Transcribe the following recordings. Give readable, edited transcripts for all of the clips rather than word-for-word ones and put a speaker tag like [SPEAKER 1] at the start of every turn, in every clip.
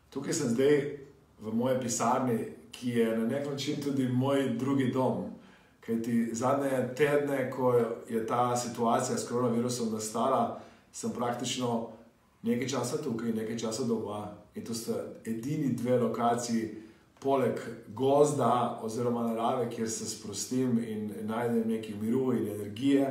[SPEAKER 1] Tukaj sem zdaj v moje pisarni, ki je na nek način tudi moj drugi dom. Kajti zadnje tedne, ko je ta situacija s koronavirusom nastala, sem praktično nekaj časa tukaj, nekaj časa doma. In to sta edini dve lokaciji, poleg gozda oziroma narave, kjer se sprostim in najdem nekaj miru in energije.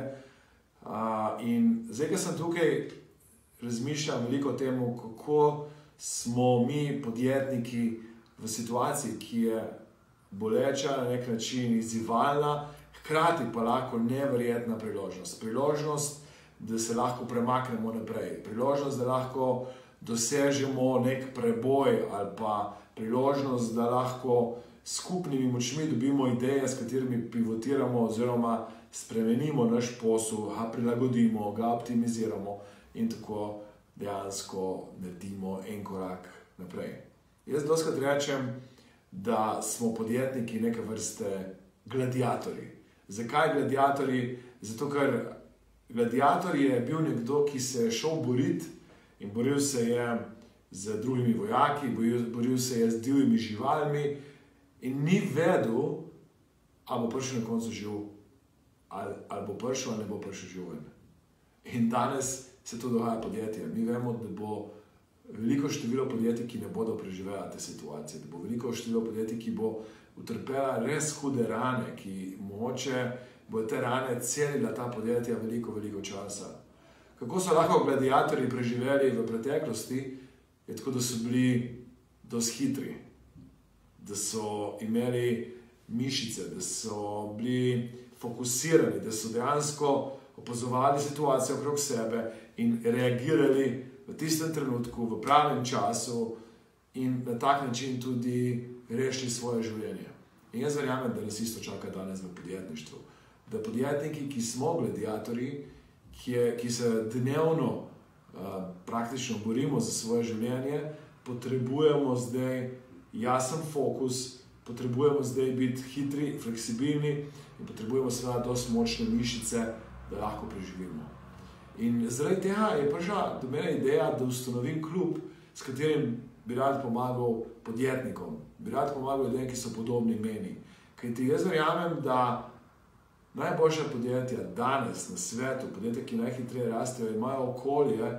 [SPEAKER 1] In zdaj, ko sem tukaj, razmišljam veliko o tem, kako smo mi podjetniki v situaciji, ki je boleča, na nek način izzivalna, hkrati pa lahko neverjetna priložnost. Priložnost, da se lahko premaknemo naprej. Priložnost, da lahko dosežemo nek preboj ali pa priložnost, da lahko skupnimi močmi dobimo ideje, s katerimi pivotiramo oziroma spremenimo naš posel, ga prilagodimo, ga optimiziramo in tako dejansko naredimo en korak naprej. Jaz dostikrat rečem, da smo podjetniki neke vrste gladiatorji. Zakaj gladiatorji? Zato, ker gladiator je bil nekdo, ki se je šel boriti in boril se je z drugimi vojaki, boril se je z divjimi živalmi in ni vedel, ali bo prišel na koncu živ, ali bo prišel, ali ne bo prišel živ ven. In danes se to dogaja podjetjem. Mi vemo, da bo veliko število podjetij, ki ne bodo preživela te situacije, da bo veliko število podjetij, ki bo utrpela res hude rane, ki mogoče bo te rane celila ta podjetja veliko časa. Kako so lahko gladiatorji preživeli v preteklosti, je tako, da so bili dosti hitri, da so imeli mišice, da so bili fokusirani, da so dejansko opazovali situacijo okrog sebe in reagirali v tistem trenutku, v pravem času in na tak način tudi rešili svoje življenje. In jaz verjamem, da nas isto čaka danes v podjetništvu. Da podjetniki, ki smo gladiatorji, ki se dnevno praktično borimo za svoje življenje, potrebujemo zdaj jasen fokus, potrebujemo zdaj biti hitri, fleksibilni in potrebujemo seveda dosti močne mišice, da lahko preživimo. In zaradi tega je prišla do mene ideja, da ustanovim klub, s katerim bi rad pomagal podjetnikom, bi rad pomagal ljudem, ki so podobni meni. Kajti jaz verjamem, da najboljša podjetja danes na svetu, podjetja, ki najhitreje rastejo, imajo okolje,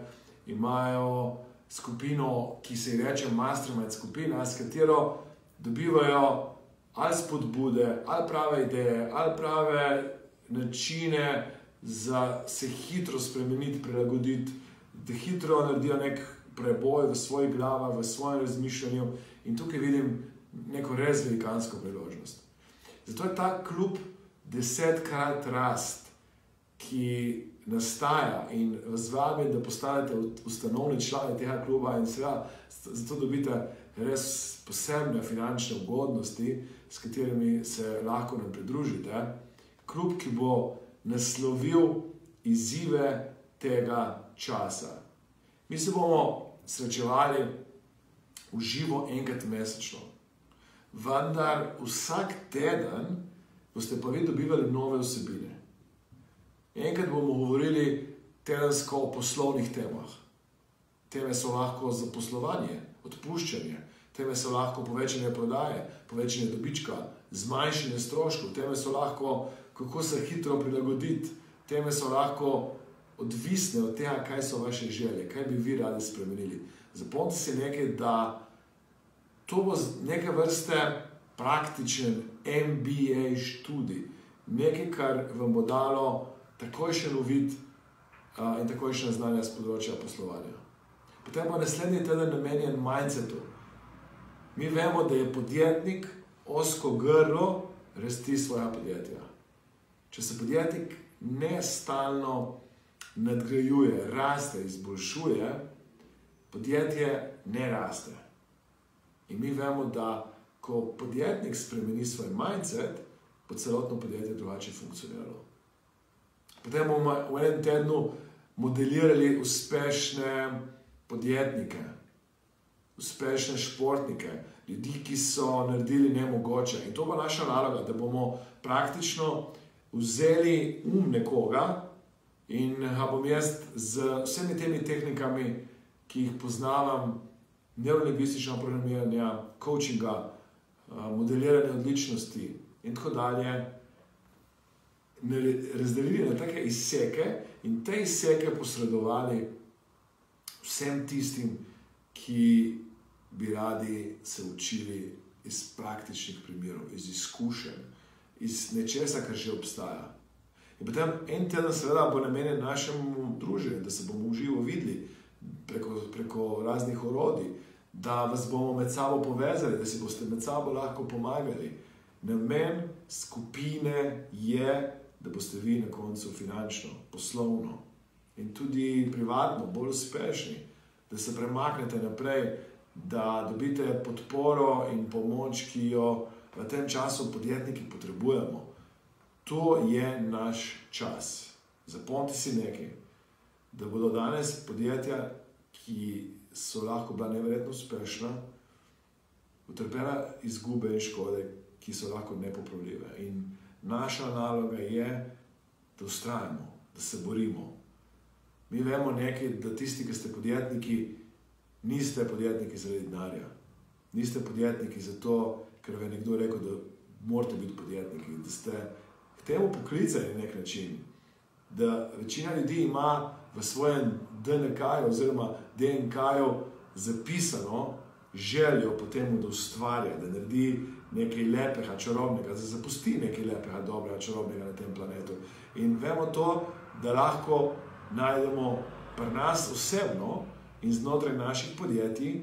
[SPEAKER 1] imajo skupino, ki se ji reče mastermind skupina, s katero dobivajo ali spodbude, ali prave ideje, ali prave načine za se hitro spremeniti, prilagoditi, da hitro naredijo nek preboj v svoji glavi, v svojem razmišljanju in tukaj vidim neko res velikansko priložnost. Zato je ta klub 10-krat rast, ki nastaja in vas vabim, da postanete ustanovni člani tega kluba in seveda zato dobite res posebne finančne ugodnosti, s katerimi se lahko nam pridružite. Klub, ki bo naslovil izzive tega časa. Mi se bomo srečevali v živo enkrat mesečno, vendar vsak teden boste pa vi dobivali nove vsebine. Enkrat bomo govorili tedensko o poslovnih temah. Teme so lahko zaposlovanje, odpuščanje, teme so lahko povečanje prodaje, povečanje dobička, zmanjšanje stroškov, teme so lahko kako se hitro prilagoditi, teme so lahko odvisne od tega, kaj so vaše želje, kaj bi vi radi spremenili. Zapomnite si nekaj, da to bo neke vrste praktičen MBA študij, nekaj, kar vam bo dalo takojšen uvid in takojšnja znanja z področja poslovanja. Potem pa naslednji teden namenjen mindsetu. Mi vemo, da je podjetnik ozko grlo rasti svoja podjetja. Če se podjetnik nestalno nadgrajuje, raste, izboljšuje, podjetje ne raste. In mi vemo, da ko podjetnik spremeni svoj mindset, bo celotno podjetje drugače funkcioniralo. Potem bomo v enem tednu modelirali uspešne podjetnike, uspešne športnike, ljudi, ki so naredili nemogoče. In to bo naša naloga, da bomo praktično vzeli nekoga in ga bom jaz z vsemi temi tehnikami, ki jih poznavam, neurolingvističnega programiranja, coachinga, modeliranja odličnosti in tako dalje, razdelili na take izseke in te izseke posredovali vsem tistim, ki bi radi se učili iz praktičnih primerov, iz izkušenj, iz nečesa, kar že obstaja. In potem en teden seveda bo namenjen našemu druženju, da se bomo v živo videli preko raznih orodij, da vas bomo med sabo povezali, da si boste med sabo lahko pomagali. Namen skupine je, da boste vi na koncu finančno, poslovno in tudi privatno bolj uspešni, da se premaknete naprej, da dobite podporo in pomoč, ki jo v tem času podjetniki potrebujemo. To je naš čas. Zapomnite si nekaj, da bodo danes podjetja, ki so lahko bila neverjetno uspešna, utrpela izgube in škode, ki so lahko nepopravljive. In naša naloga je, da vztrajamo, da se borimo. Mi vemo nekaj, da tisti, ki ste podjetniki, niste podjetniki zaradi denarja. Niste podjetniki zato, ker vam je nekdo rekel, da morate biti podjetniki, da ste k temu poklicani na nek način, da večina ljudi ima v svojem DNK-ju oziroma DNK-ju zapisano željo po temu, da ustvarja, da naredi nekaj lepega, čarobnega, da zapusti nekaj lepega, dobrega, čarobnega na tem planetu. In vemo to, da lahko najdemo pri nas osebno in znotraj naših podjetij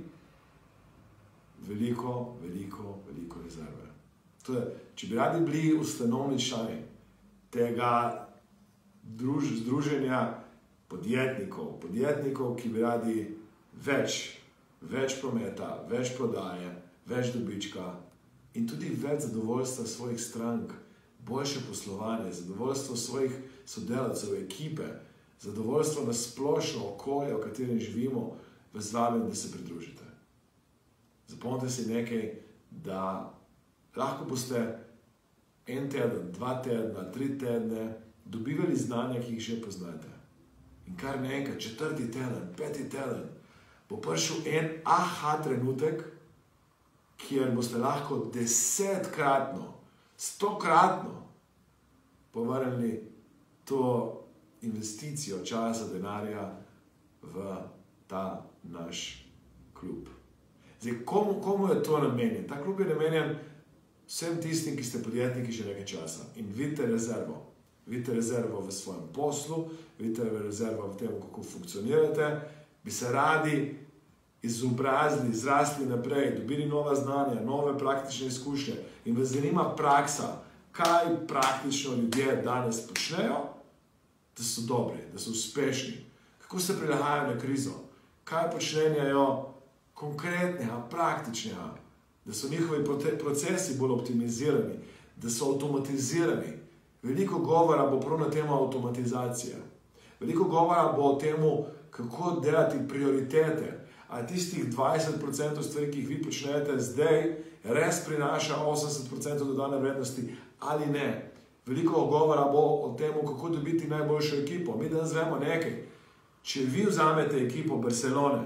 [SPEAKER 1] veliko rezerve. Torej, če bi radi bili ustanovni člani tega združenja podjetnikov, ki bi radi več prometa, več prodaje, več dobička in tudi več zadovoljstva svojih strank, boljše poslovanje, zadovoljstvo svojih sodelavcev, ekipe, zadovoljstvo na splošno okolje, v katerem živimo, vas vabim, da se pridružite. Zapomnite si nekaj, da lahko boste en teden, 2 tedna, 3 tedne dobivali znanja, ki jih že poznate. In kar nekaj, 4. teden, 5. teden, bo prišel en aha trenutek, kjer boste lahko 10-kratno, 100-kratno povrnili to investicijo časa, denarja v ta naš klub. Zdaj, komu je to namenjen? Ta klub je namenjen vsem tistim, ki ste podjetniki že nekaj časa in vidite rezervo. Vidite rezervo v svojem poslu, vidite rezervo v tem, kako funkcionirate, bi se radi izobrazili, zrasli naprej, dobili nova znanja, nove praktične izkušnje in vas zanima praksa, kaj praktično ljudje danes počnejo, da so dobri, da so uspešni, kako se prilagajajo na krizo, kaj počnejo konkretnega, praktičnega, da so njihovi procesi bolj optimizirani, da so avtomatizirani. Veliko govora bo prav na temo avtomatizacije. Veliko govora bo o temu, kako delati prioritete. A tistih 20% stvari, ki jih vi počnete zdaj, res prinaša 80% dodane vrednosti ali ne. Veliko govora bo o tem, kako dobiti najboljšo ekipo. Mi danes vemo nekaj. Če vi vzamete ekipo Barcelone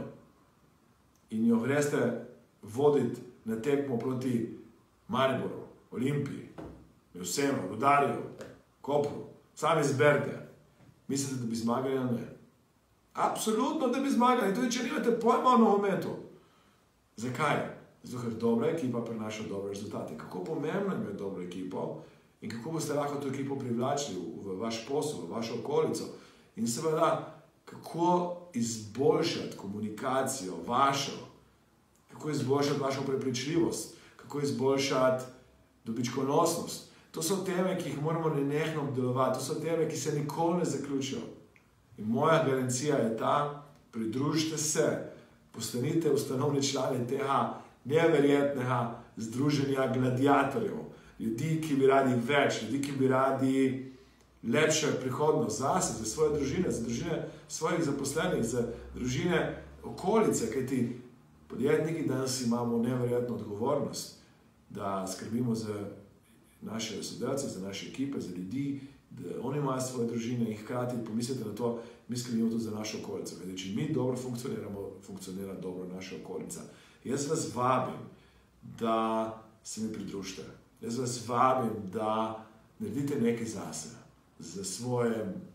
[SPEAKER 1] in jo greste voditi na tekmo proti Mariboru, Olimpiji, Mevsenu, Rudarju, Kopru, sami izberite. Mislite, da bi zmagali ali ne? Absolutno, da bi zmagali. Tudi, če nimate pojma o nogometu. Zakaj? Zato, ker dobra ekipa prinaša dobre rezultate. Kako pomembno je dobro ekipo in kako boste lahko to ekipo privlačili v vaš posel, v vašo okolico. In seveda, kako izboljšati komunikacijo vašo, kako izboljšati vašo prepričljivost, kako izboljšati dobičkonosnost. To so teme, ki jih moramo nenehno obdelovati. To so teme, ki se nikoli ne zaključijo. In moja garancija je ta, pridružite se, postanite ustanovni člani tega neverjetnega združenja gladiatorjev. Ljudi, ki bi radi več, ljudi, ki bi radi lepše prihodnost zase, za svoje družine, za družine svojih zaposlenih, za družine okolice, kajti podjetniki danes imamo neverjetno odgovornost, da skrbimo za naše sodelavce, za naše ekipe, za ljudi, da oni imajo svoje družine in hkrati pomislite na to, mi skrbimo tudi za našo okolico. Kajti, če mi dobro funkcioniramo, funkcionira dobro naša okolica. Jaz vas vabim, da se mi pridružite. Jaz vas vabim, da naredite nekaj zase, za svoj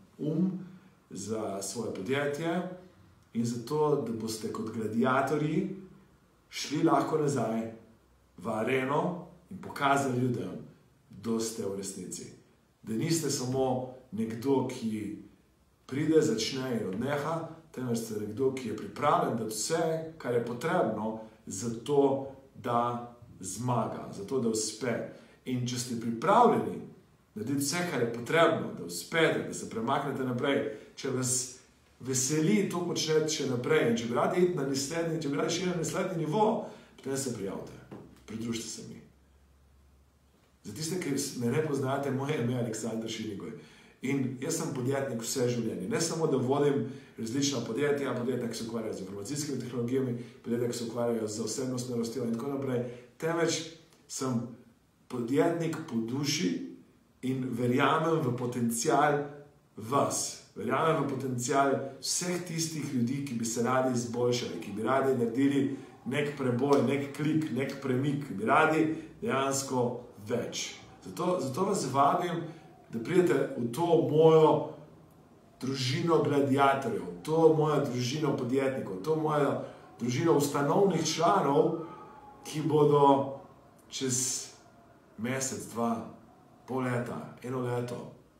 [SPEAKER 1] za svoje podjetje in za to, da boste kot gladiatorji šli lahko nazaj v areno in pokazali ljudem, kdo ste v resnici. Da niste samo nekdo, ki pride, začne in odneha, temveč ste nekdo, ki je pripravljen dati vse, kar je potrebno, za to, da zmaga, za to, da uspe. In če ste pripravljeni narediti vse, kar je potrebno, da uspete, da se premaknete naprej, če vas veseli to početi še naprej in če bi radi iti na naslednji, če bi radi šli na naslednji nivo, potem se prijavite, pridružite se mi. Za tiste, ki me ne poznate, moje ime je Aleksandar Šinigoj. In jaz sem podjetnik vse življenje. Ne samo, da vodim različna podjetja, ki se ukvarjajo z informacijskimi tehnologijami, podjetja, ki se ukvarjajo z osebnostno rastjo in tako naprej, temveč sem podjetnik po duši in verjamem v potencial vas. Verjamem v potencial vseh tistih ljudi, ki bi se radi izboljšali, ki bi radi naredili nek preboj, nek klik, nek premik, ki bi radi dejansko več. Zato vas vabim, da pridete v to mojo družino gladiatorjev, v to mojo družino podjetnikov, v to mojo družino ustanovnih članov, ki bodo čez mesec, dva, pol leta, eno leto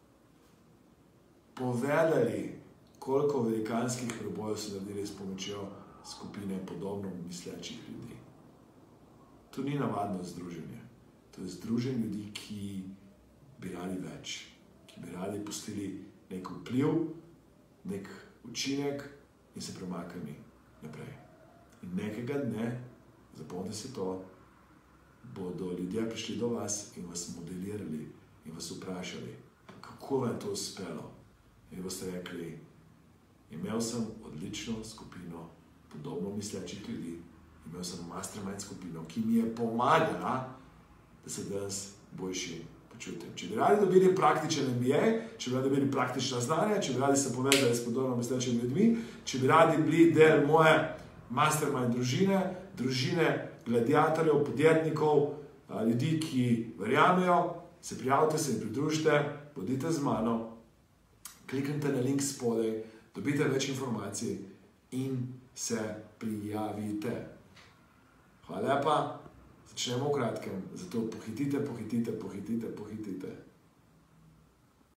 [SPEAKER 1] povedali, koliko velikanskih prebojev so naredili s pomočjo skupine podobno mislečih ljudi. To ni navadno združenje. To je združenje ljudi, ki bi radi več, ki bi radi pustili nek vpliv, nek učinek in se premaknili naprej. In nekega dne, zapomnite si to, bodo ljudje prišli do vas in vas modelirali in vas vprašali, kako vam je to uspelo. In boste rekli, imel sem odlično skupino podobno mislečih ljudi, imel sem mastermind skupino, ki mi je pomagala, da se danes boljši počutim. Če bi radi dobili praktičen MBA, če bi radi dobili praktična znanja, če bi radi se povezali s podobno mislečimi ljudmi, če bi radi bili del moje mastermind družine, družine gladiatorjev, podjetnikov, ljudi, ki verjamejo, se prijavite, se jim pridružite, bodite z mano, kliknite na link spodaj, dobite več informacij in se prijavite. Hvala lepa, začnemo v kratkem, zato pohitite.